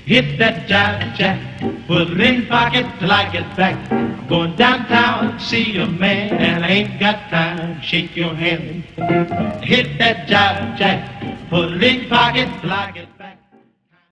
Hit that jive jack, put it in pocket till I get back. Going downtown, see a man, and I ain't got time to shake your hand. Hit that jive jack, put it in pocket till I get